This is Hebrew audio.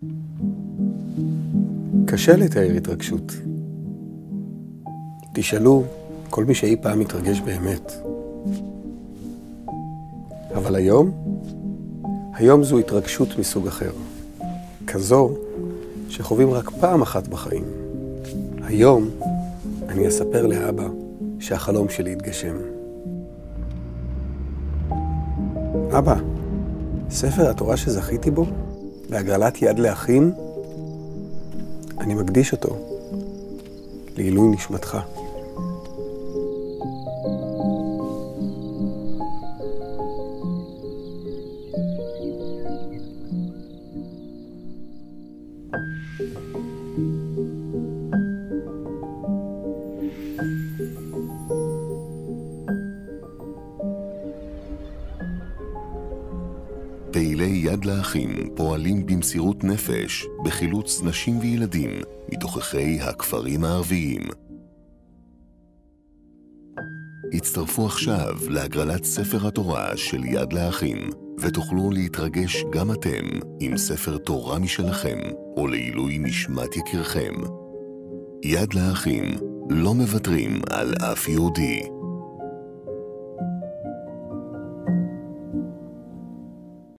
קשה לתאר התרגשות. תשאלו כל מי שאי פעם מתרגש באמת. אבל היום זו התרגשות מסוג אחר. כזו שחווים רק פעם אחת בחיים. היום אני אספר לאבא שהחלום שלי יתגשם. אבא, ספר התורה שזכיתי בו, בהגרלת יד לאחים, אני מקדיש אותו לעילוי נשמתך. פעילי יד לאחים פועלים במסירות נפש בחילוץ נשים וילדים מתוככי הכפרים הערביים. הצטרפו עכשיו להגרלת ספר התורה של יד לאחים, ותוכלו להתרגש גם אתם עם ספר תורה משלכם או לעילוי נשמת יקירכם. יד לאחים, לא מוותרים על אף יהודי.